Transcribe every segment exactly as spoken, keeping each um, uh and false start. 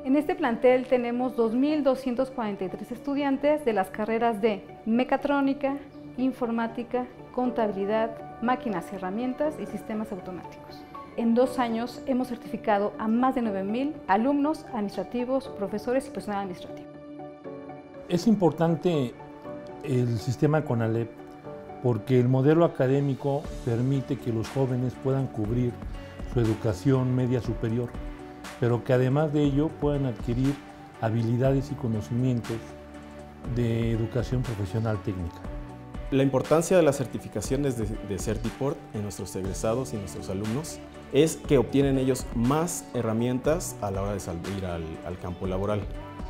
En este plantel tenemos dos mil doscientos cuarenta y tres estudiantes de las carreras de mecatrónica, informática, contabilidad, máquinas y herramientas y sistemas automáticos. En dos años hemos certificado a más de nueve mil alumnos, administrativos, profesores y personal administrativo. Es importante el sistema CONALEP porque el modelo académico permite que los jóvenes puedan cubrir su educación media superior, pero que además de ello puedan adquirir habilidades y conocimientos de educación profesional técnica. La importancia de las certificaciones de, de Certiport en nuestros egresados y nuestros alumnos es que obtienen ellos más herramientas a la hora de salir al, al campo laboral.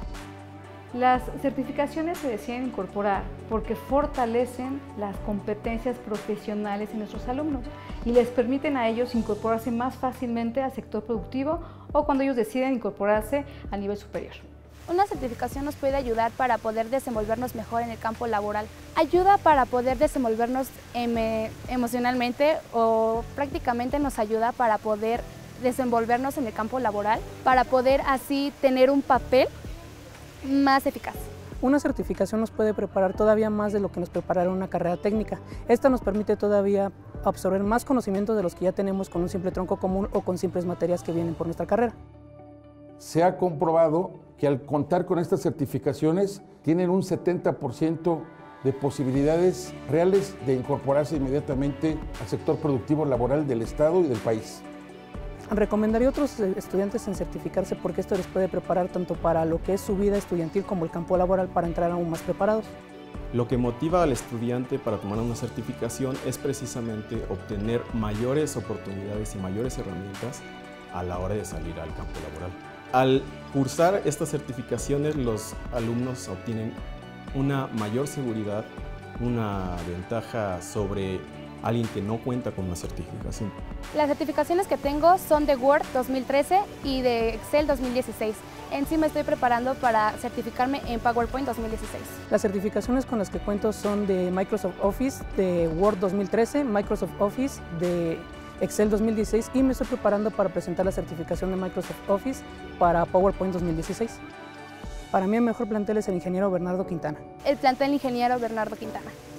Las certificaciones se deciden incorporar porque fortalecen las competencias profesionales en nuestros alumnos y les permiten a ellos incorporarse más fácilmente al sector productivo o cuando ellos deciden incorporarse a nivel superior. Una certificación nos puede ayudar para poder desenvolvernos mejor en el campo laboral. Ayuda para poder desenvolvernos em, emocionalmente o prácticamente nos ayuda para poder desenvolvernos en el campo laboral, para poder así tener un papel más eficaz. Una certificación nos puede preparar todavía más de lo que nos preparará una carrera técnica. Esta nos permite todavía absorber más conocimientos de los que ya tenemos con un simple tronco común o con simples materias que vienen por nuestra carrera. Se ha comprobado que al contar con estas certificaciones tienen un setenta por ciento de posibilidades reales de incorporarse inmediatamente al sector productivo laboral del Estado y del país. Recomendaría a otros estudiantes en certificarse porque esto les puede preparar tanto para lo que es su vida estudiantil como el campo laboral para entrar aún más preparados. Lo que motiva al estudiante para tomar una certificación es precisamente obtener mayores oportunidades y mayores herramientas a la hora de salir al campo laboral. Al cursar estas certificaciones, los alumnos obtienen una mayor seguridad, una ventaja sobre alguien que no cuenta con una certificación. Las certificaciones que tengo son de Word dos mil trece y de Excel dos mil dieciséis. En sí me estoy preparando para certificarme en PowerPoint dos mil dieciséis. Las certificaciones con las que cuento son de Microsoft Office, de Word dos mil trece, Microsoft Office, de Excel dos mil dieciséis y me estoy preparando para presentar la certificación de Microsoft Office para PowerPoint dos mil dieciséis. Para mí el mejor plantel es el ingeniero Bernardo Quintana. El plantel ingeniero Bernardo Quintana.